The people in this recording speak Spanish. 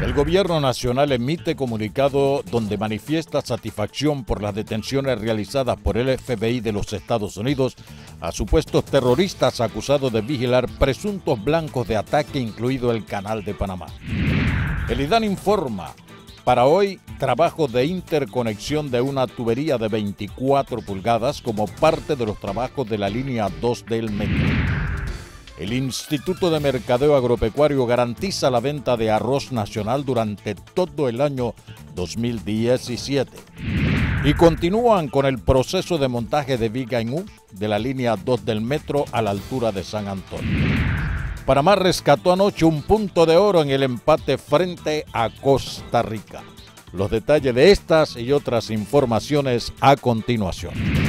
El gobierno nacional emite comunicado donde manifiesta satisfacción por las detenciones realizadas por el FBI de los Estados Unidos a supuestos terroristas acusados de vigilar presuntos blancos de ataque, incluido el Canal de Panamá. El IDAN informa, para hoy, trabajo de interconexión de una tubería de 24 pulgadas como parte de los trabajos de la línea 2 del metro. El Instituto de Mercadeo Agropecuario garantiza la venta de arroz nacional durante todo el año 2017. Y continúan con el proceso de montaje de viga en U de la línea 2 del metro a la altura de San Antonio. Panamá rescató anoche un punto de oro en el empate frente a Costa Rica. Los detalles de estas y otras informaciones a continuación.